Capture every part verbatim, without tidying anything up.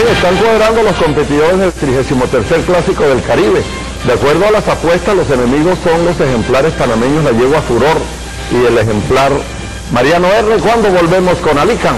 Bien, están cuadrando los competidores del trigésimo tercer Clásico del Caribe. De acuerdo a las apuestas, los enemigos son los ejemplares panameños La Yegua Furor y el ejemplar Mariano R. Cuando volvemos con Alican.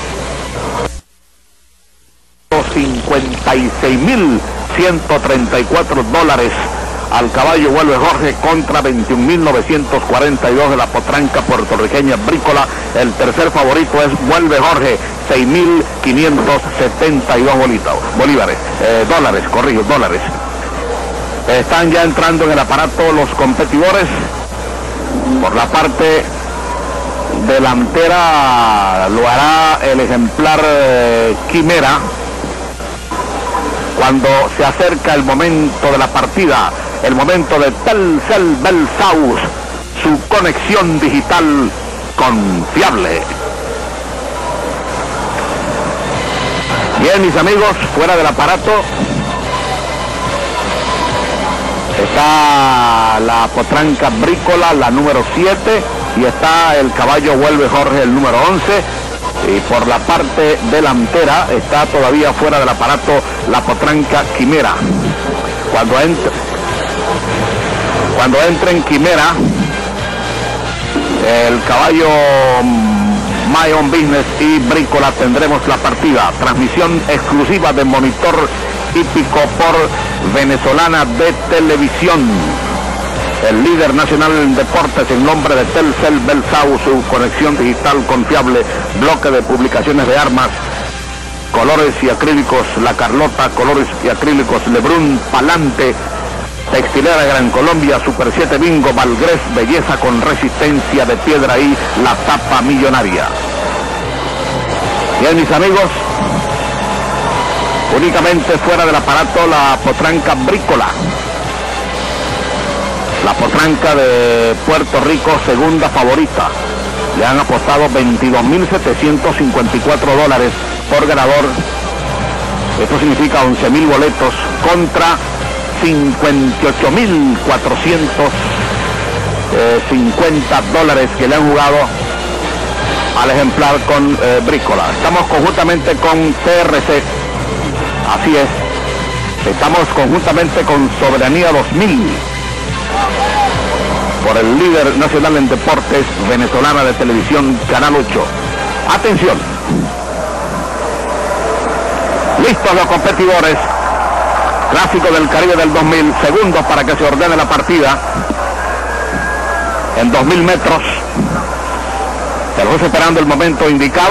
cincuenta y seis mil ciento treinta y cuatro dólares al caballo Vuelve Jorge contra veintiún mil novecientos cuarenta y dos de la potranca puertorriqueña Brícola. El tercer favorito es Vuelve Jorge, seis mil quinientos setenta y dos bolívares, eh, dólares, corrijo, dólares. Están ya entrando en el aparato los competidores. Por la parte delantera lo hará el ejemplar eh, Quimera. Cuando se acerca el momento de la partida, el momento de Telcel Belsaus, su conexión digital confiable. Bien, mis amigos, fuera del aparato está la potranca Brícola, la número siete, y está el caballo Vuelve Jorge, el número once. Y por la parte delantera está todavía fuera del aparato la potranca Quimera. Cuando entre, cuando entre en Quimera, el caballo My Own Business y Brícola, tendremos la partida. Transmisión exclusiva de Monitor Hípico por Venezolana de Televisión. El líder nacional en deportes en nombre de Telcel Belsaus, su conexión digital confiable, bloque de publicaciones de armas, colores y acrílicos La Carlota, colores y acrílicos Lebrun, Palante, Textilera Gran Colombia, Super siete Bingo, Valgrés, belleza con resistencia de piedra y la tapa millonaria. Bien, mis amigos, únicamente fuera del aparato la potranca Brícola. La potranca de Puerto Rico, segunda favorita. Le han apostado veintidós mil setecientos cincuenta y cuatro dólares por ganador. Esto significa once mil boletos contra cincuenta y ocho mil cuatrocientos cincuenta dólares que le han jugado al ejemplar con eh, Brícola. Estamos conjuntamente con T R C. Así es. Estamos conjuntamente con Soberanía dos mil. Por el líder nacional en deportes, Venezolana de Televisión, Canal ocho. Atención. Listos los competidores. Clásico del Caribe del dos mil. Segundos para que se ordene la partida. En dos mil metros. Estamos esperando el momento indicado.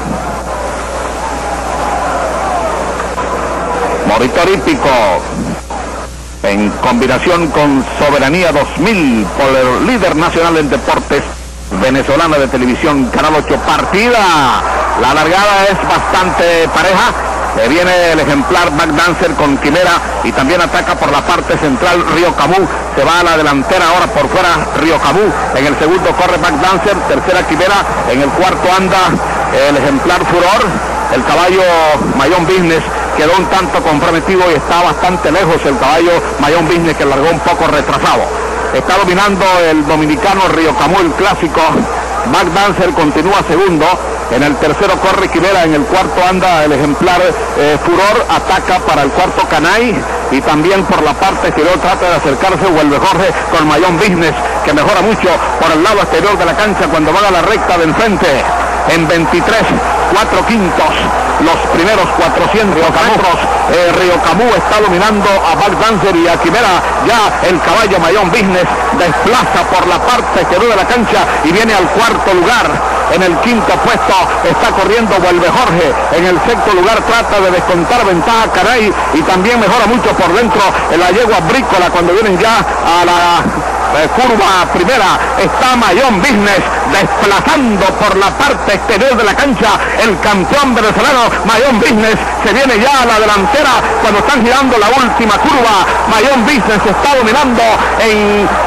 Monitor Hípico, en combinación con Soberanía dos mil, por el líder nacional en deportes, Venezolana de Televisión, Canal ocho. Partida. La largada es bastante pareja. Eh, viene el ejemplar Backdancer con Quimera y también ataca por la parte central Río Camú. Se va a la delantera ahora por fuera Río Camú. En el segundo corre Backdancer, tercera Quimera. En el cuarto anda el ejemplar Furor. El caballo My Own Business quedó un tanto comprometido y está bastante lejos el caballo My Own Business, que largó un poco retrasado. Está dominando el dominicano Río Camú, el clásico. Backdancer continúa segundo. En el tercero corre Quimera, en el cuarto anda el ejemplar eh, Furor, ataca para el cuarto Canay, y también por la parte exterior trata de acercarse Vuelve Jorge con My Own Business, que mejora mucho por el lado exterior de la cancha cuando van a la recta de enfrente. En veintitrés, cuatro quintos, los primeros cuatrocientos metros, eh, Río Camú está dominando a Backdancer y a Quimera. Ya el caballo My Own Business desplaza por la parte exterior de la cancha y viene al cuarto lugar. En el quinto puesto está corriendo Vuelve Jorge. En el sexto lugar trata de descontar ventaja Caray, y también mejora mucho por dentro en la yegua Brícola cuando vienen ya a la Eh, curva primera. Está My Own Business desplazando por la parte exterior de la cancha el campeón venezolano My Own Business. Se viene ya a la delantera cuando están girando la última curva. My Own Business está dominando en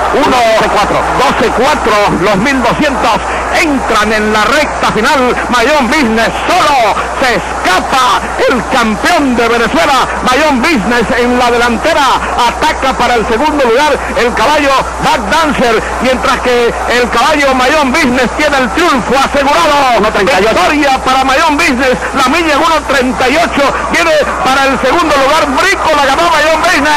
uno doce cuatro, los mil doscientos entran en la recta final. Mayón Business solo, se escapa el campeón de Venezuela. Mayón Business en la delantera, ataca para el segundo lugar el caballo Back Dancer, mientras que el caballo Mayón Business tiene el triunfo asegurado. uno treinta y ocho. Victoria para Mayón Business, la milla en uno treinta y ocho, viene para el segundo lugar Brícola, ganó Mayón Business.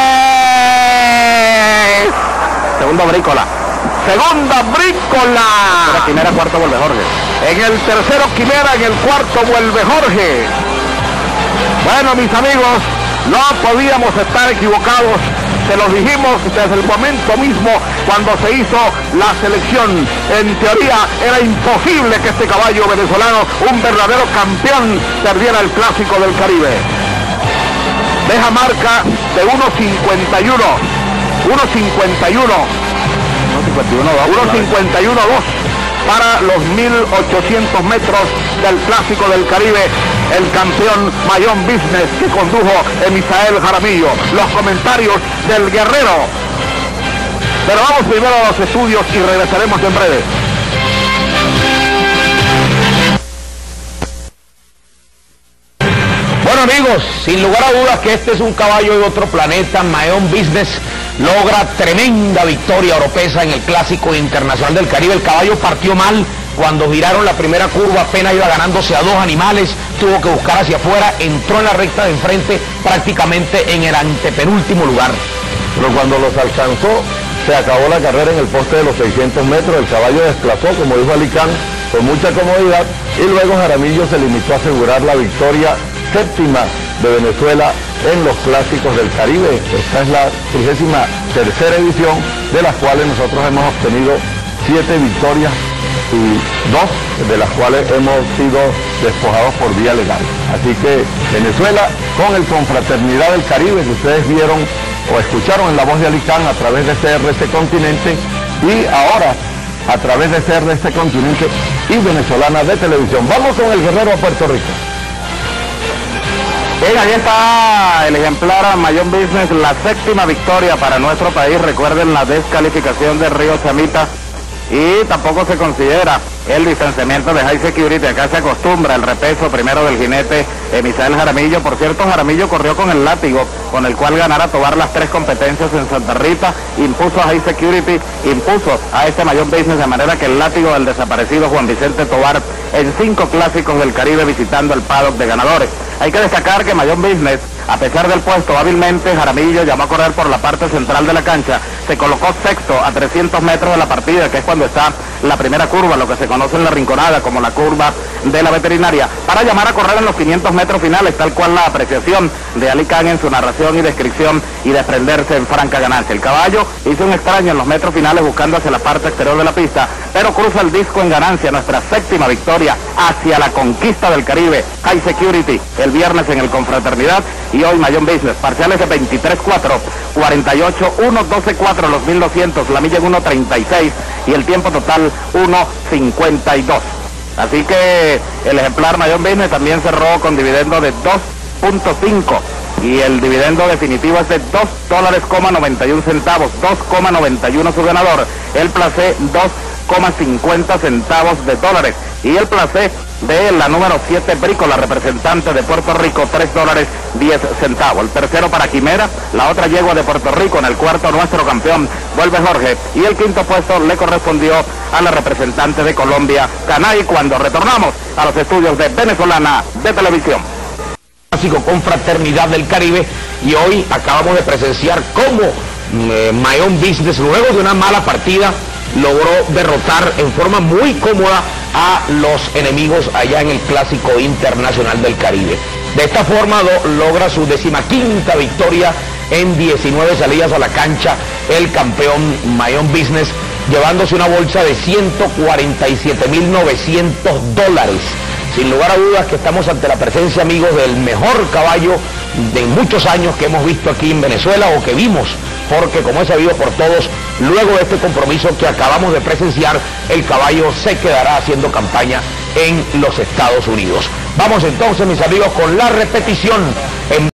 Segundo Brícola. Segunda Brícola. La primera, cuarto vuelve Jorge. En el tercero Quimera, en el cuarto vuelve Jorge. Bueno, mis amigos, no podíamos estar equivocados. Se los dijimos desde el momento mismo cuando se hizo la selección. En teoría era imposible que este caballo venezolano, un verdadero campeón, perdiera el Clásico del Caribe. Deja marca de uno cincuenta y uno. uno cincuenta y uno. uno cincuenta y uno dos para los mil ochocientos metros del Clásico del Caribe. El campeón Mayón Business, que condujo Emisael Jaramillo. Los comentarios del guerrero. Pero vamos primero a los estudios y regresaremos en breve. Bueno, amigos, sin lugar a dudas que este es un caballo de otro planeta. Mayón Business logra tremenda victoria oropesa en el Clásico Internacional del Caribe. El caballo partió mal cuando giraron la primera curva, apenas iba ganándose a dos animales, tuvo que buscar hacia afuera, entró en la recta de enfrente prácticamente en el antepenúltimo lugar. Pero cuando los alcanzó, se acabó la carrera en el poste de los seiscientos metros, el caballo desplazó, como dijo Alicán, con mucha comodidad, y luego Jaramillo se limitó a asegurar la victoria séptima de Venezuela en los Clásicos del Caribe. Esta es la trigésima tercera edición, de las cuales nosotros hemos obtenido siete victorias y dos de las cuales hemos sido despojados por vía legal. Así que Venezuela, con el Confraternidad del Caribe, que ustedes vieron o escucharon en la voz de Alicán a través de C R C Continente, y ahora a través de C R C Continente y Venezolana de Televisión. Vamos con el guerrero a Puerto Rico. Bien, ahí está el ejemplar Mayón Business, la séptima victoria para nuestro país. Recuerden la descalificación de Río Chamita, y tampoco se considera el distanciamiento de High Security. Acá se acostumbra el repeso primero del jinete Emisael Jaramillo. Por cierto, Jaramillo corrió con el látigo con el cual ganara Tobar las tres competencias en Santa Rita, impuso a High Security, impuso a este Mayón Business, de manera que el látigo del desaparecido Juan Vicente Tobar en cinco Clásicos del Caribe visitando el paddock de ganadores. Hay que destacar que Mayón Business, a pesar del puesto hábilmente, Jaramillo llamó a correr por la parte central de la cancha, se colocó sexto a trescientos metros de la partida, que es cuando está la primera curva, lo que se conoce en la rinconada como la curva de la veterinaria, para llamar a correr en los quinientos metros finales, tal cual la apreciación de Alicán en su narración y descripción, y desprenderse en franca ganancia. El caballo hizo un extraño en los metros finales buscando hacia la parte exterior de la pista, pero cruza el disco en ganancia, nuestra séptima victoria hacia la conquista del Caribe. High Security el viernes en el Confraternidad, y hoy Mayón Business, parciales de veintitrés cuatro, cuarenta y ocho uno, doce cuatro los mil doscientos, la milla en uno treinta y seis y el tiempo total uno cincuenta y dos. Así que el ejemplar Mayón Business también cerró con dividendo de dos punto cinco, y el dividendo definitivo es de dos dólares con noventa y un centavos, dos con noventa y uno su ganador, el placé dos con cincuenta centavos de dólares, y el placé de la número siete Brícola, representante de Puerto Rico, tres dólares diez centavos. El tercero para Quimera, la otra yegua de Puerto Rico. En el cuarto nuestro campeón vuelve Jorge, y el quinto puesto le correspondió a la representante de Colombia, Canay, cuando retornamos a los estudios de Venezolana de Televisión. Clásico Confraternidad del Caribe, y hoy acabamos de presenciar cómo eh, Mayón Business, luego de una mala partida, logró derrotar en forma muy cómoda a los enemigos allá en el Clásico Internacional del Caribe. De esta forma do, logra su decimaquinta victoria en diecinueve salidas a la cancha el campeón Mayón Business, llevándose una bolsa de ciento cuarenta y siete mil novecientos dólares. Sin lugar a dudas que estamos ante la presencia, amigos, del mejor caballo de muchos años que hemos visto aquí en Venezuela, o que vimos, porque como es sabido por todos, luego de este compromiso que acabamos de presenciar, el caballo se quedará haciendo campaña en los Estados Unidos. Vamos entonces, mis amigos, con la repetición en